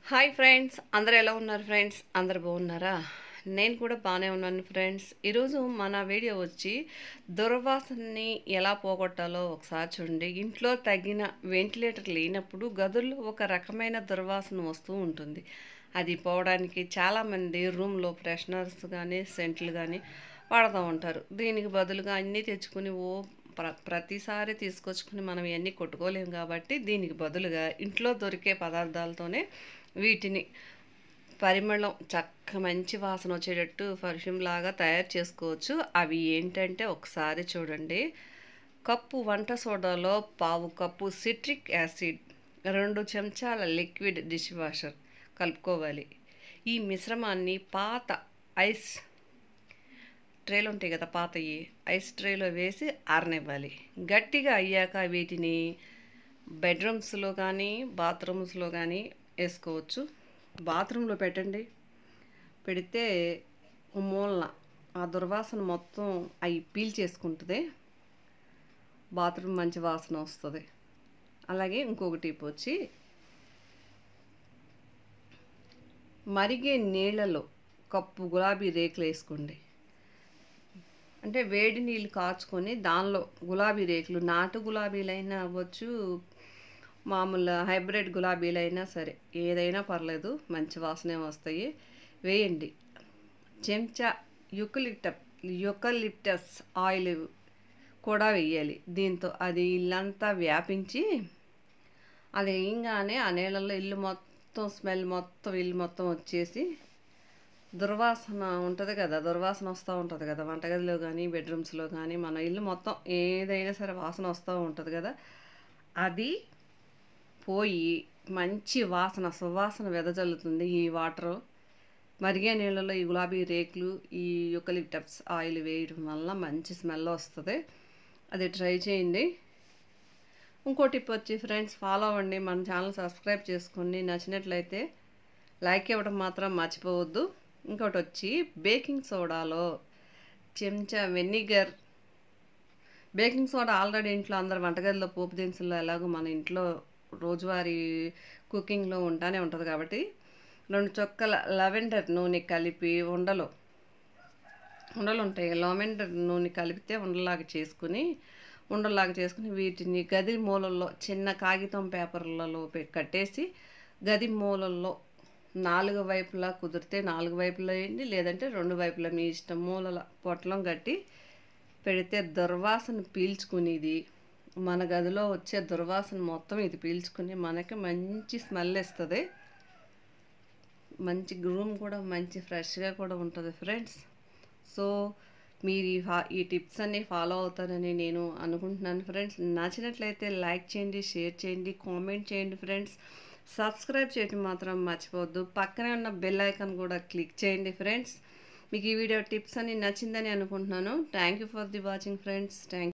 Hi friends, అందరూ ఎలా ఉన్నారు ఫ్రెండ్స్? అందరు బాగున్నారా? నేను కూడా బాగానే ఉన్నాను ఫ్రెండ్స్. ఈరోజు మన వీడియో వచ్చి దుర్వాసనని ఎలా పోగొట్టాలో ఒకసారి చూడండి. ఇంట్లో తగిన వెంటిలేటర్ లేనప్పుడు గదుల్లో ఒక రకమైన దుర్వాసన వస్తూ ఉంటుంది. అది పోవడానికి చాలామంది రూమ్లో ఫ్రెషనర్స్ కానీ సెంట్లు కానీ వాడుతూ ఉంటారు. దీనికి బదులుగా అన్నీ తెచ్చుకుని ప్రతిసారి తీసుకొచ్చుకుని మనం ఇవన్నీ కొట్టుకోలేము కాబట్టి దీనికి బదులుగా ఇంట్లో దొరికే పదార్థాలతోనే వీటిని పరిమళం మంచి వాసన వచ్చేటట్టు పర్ఫ్యూమ్ లాగా తయారు చేసుకోవచ్చు. అవి ఏంటంటే ఒకసారి చూడండి. కప్పు వంట సోడాలో పావు కప్పు సిట్రిక్ యాసిడ్, 2 చెంచాల లిక్విడ్ డిష్ వాషర్ కలుపుకోవాలి. ఈ మిశ్రమాన్ని పాత ఐస్ ట్రేలు ఉంటాయి కదా, పాతవి ఐస్ ట్రేలో వేసి ఆరనివ్వాలి. గట్టిగా అయ్యాక వీటిని బెడ్రూమ్స్లో కానీ బాత్రూమ్స్లో కానీ వేసుకోవచ్చు. బాత్రూంలో పెట్టండి. పెడితే మూలన ఆ దుర్వాసన మొత్తం అవి పీల్ చేసుకుంటుంది. బాత్రూమ్ మంచి వాసన వస్తుంది. అలాగే ఇంకొక టిప్ వచ్చి, మరిగే నీళ్ళలో కప్పు గులాబీ రేకులు వేసుకోండి. అంటే వేడి నీళ్ళు కాచుకొని దానిలో గులాబీ రేకులు, నాటు గులాబీలైనా అవ్వచ్చు, మామూలు హైబ్రిడ్ గులాబీలైనా సరే, ఏదైనా పర్లేదు, మంచి వాసనే వస్తాయి. వేయండి. చెంచా యూకలిప్టస్ ఆయిల్ కూడా వేయాలి. దీంతో అది ఇల్లంతా వ్యాపించి అది వేయంగానే ఆ నీళ్ళల్లో ఇల్లు మొత్తం వచ్చేసి దుర్వాసన ఉంటుంది కదా, దుర్వాసన వస్తూ ఉంటుంది కదా, వంటగదిలో కానీ బెడ్రూమ్స్లో కానీ మన ఇల్లు మొత్తం ఏదైనా సరే వాసన వస్తూ ఉంటుంది కదా, అది పోయి మంచి వాసన సువాసన వెదజల్లుతుంది. ఈ వాటరు మరిగే నీళ్ళలో ఈ గులాబీ రేకులు, ఈ యూకలిప్టస్ ఆయిల్ వేయడం వల్ల మంచి స్మెల్ వస్తుంది. అది ట్రై చేయండి. ఇంకో టిప్ వచ్చి ఫ్రెండ్స్, ఫాలో అవ్వండి. మన ఛానల్ సబ్స్క్రైబ్ చేసుకోండి. నచ్చినట్లయితే లైక్ ఇవ్వడం మాత్రం మర్చిపోవద్దు. ఇంకోటి వచ్చి, బేకింగ్ సోడాలో చెంచా వెనిగర్. బేకింగ్ సోడా ఆల్రెడీ ఇంట్లో అందరు వంటగదిలో పోపు దినుసుల్లో ఎలాగో మన ఇంట్లో రోజువారీ కుకింగ్లో ఉంటానే ఉంటుంది కాబట్టి 2 చుక్కల లవెండర్ నూనె కలిపి ఉండలు ఉంటాయి. లవెండర్ నూనె కలిపితే ఉండలాగా చేసుకుని వీటిని గది మూలల్లో చిన్న కాగితం పేపర్లలో కట్టేసి గది మూలల్లో 4 వైపులా కుదిరితే 4 వైపులా వేయండి, లేదంటే 2 వైపులా మీ ఇష్టం. మూలల పొట్లం కట్టి పెడితే దుర్వాసన పీల్చుకునేది, మన గదిలో వచ్చే దుర్వాసన మొత్తం ఇది పీల్చుకుని మనకి మంచి స్మెల్ ఇస్తుంది. మంచి రూమ్ కూడా మంచి ఫ్రెష్గా కూడా ఉంటుంది ఫ్రెండ్స్. సో మీరు ఈ టిప్స్ అన్నీ ఫాలో అవుతారని నేను అనుకుంటున్నాను ఫ్రెండ్స్. నచ్చినట్లయితే లైక్ చేయండి, షేర్ చేయండి, కామెంట్ చేయండి ఫ్రెండ్స్. సబ్స్క్రైబ్ చేయడం మాత్రం మర్చిపోవద్దు. పక్కనే ఉన్న బెల్ ఐకాన్ కూడా క్లిక్ చేయండి ఫ్రెండ్స్. మీకు ఈ వీడియో టిప్స్ అన్ని నచ్చిందని అనుకుంటున్నాను. Thank you for the watching friends.